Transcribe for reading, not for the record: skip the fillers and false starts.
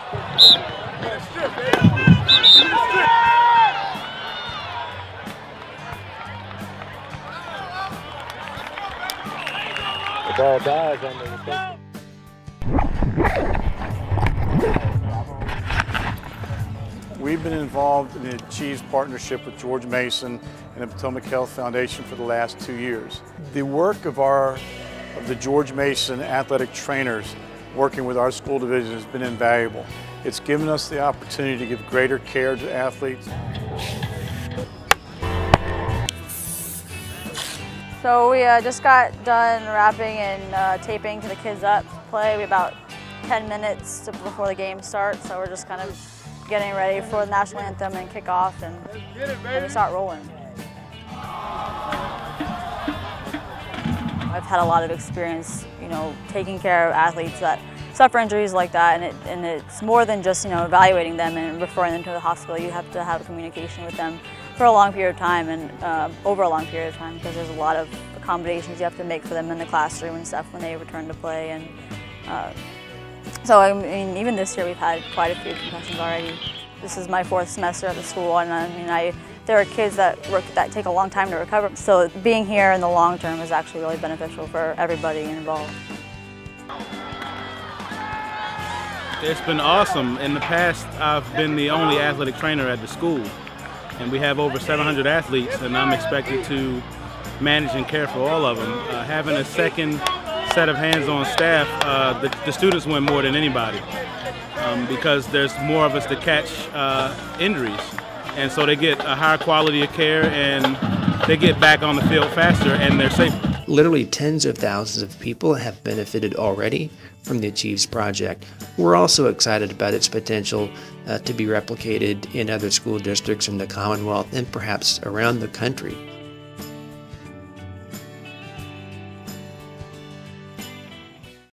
The ball dies on the reception. We've been involved in the CHD's partnership with George Mason and the Potomac Health Foundation for the last 2 years. The work of the George Mason athletic trainers working with our school division has been invaluable. It's given us the opportunity to give greater care to athletes. So we just got done wrapping and taping to the kids up to play. We about 10 minutes before the game starts, so we're just kind of getting ready for the national anthem and kickoff, and we start rolling. I've had a lot of experience, taking care of athletes that suffer injuries like that, and it's more than just, evaluating them and referring them to the hospital. You have to have communication with them for a long period of time and over a long period of time, because there's a lot of accommodations you have to make for them in the classroom and stuff when they return to play. And so I mean, even this year we've had quite a few concussions already. This is my 4th semester at the school, and there are kids that take a long time to recover. So being here in the long term is actually really beneficial for everybody involved. It's been awesome. In the past, I've been the only athletic trainer at the school, and we have over 700 athletes, and I'm expected to manage and care for all of them. Having a second set of hands-on staff, the students win more than anybody, because there's more of us to catch injuries, and so they get a higher quality of care and they get back on the field faster and they're safer. Literally tens of thousands of people have benefited already from the CHD's project. We're also excited about its potential to be replicated in other school districts in the Commonwealth and perhaps around the country.